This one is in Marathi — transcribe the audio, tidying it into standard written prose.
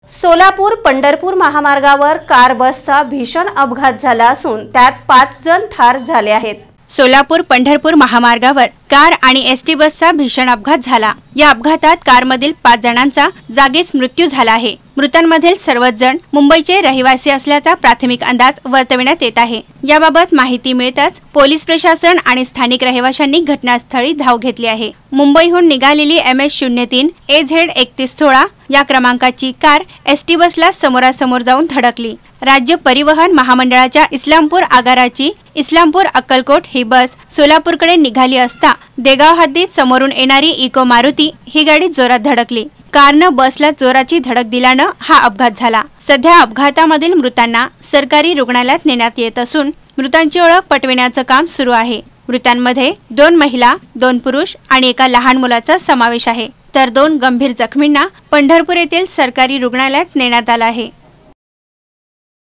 सोलापूर पंढरपूर महामार्गावर कार बसचा भीषण अपघात झाला असून त्यात 5 जण ठार झाले आहेत। सोलापूर पंढरपूर महामार्गावर कार आणि एसटी बसचा भीषण अपघात झाला। या अपघातात कारमधील 5 जणांचा जागीच मृत्यू झाला आहे। मृतांमधील सर्वच जण मुंबईचे रहिवासी असल्याचा प्राथमिक अंदाज वर्तविण्यात येत आहे। याबाबत माहिती मिळताच पोलीस प्रशासन आणि स्थानिक रहिवाशांनी घटनास्थळी धाव घेतली आहे। मुंबईहून निघालेली MS03 AZ3116 या क्रमांकाची कार एसटी बसला समोरासमोर जाऊन धडकली। राज्य परिवहन महामंडळाच्या इस्लामपूर आगाराची इस्लामपूर अक्कलकोट ही बस सोलापूरकडे निघाली असता देगाव हद्दीत समोरून येणारी इको मारुती ही गाडी जोरात धडकली। कारनं बसला जोराची धडक दिल्यानं हा अपघात झाला। सध्या अपघातामधील मृतांना सरकारी रुग्णालयात नेण्यात येत असून मृतांची ओळख पटविण्याचं काम सुरू आहे। मृतांमध्ये 2 महिला, 2 पुरुष आणि एका लहान मुलाचा समावेश आहे, तर 2 गंभीर जखमींना पंढरपूर येथील सरकारी रुग्णालयात नेण्यात आलं आहे।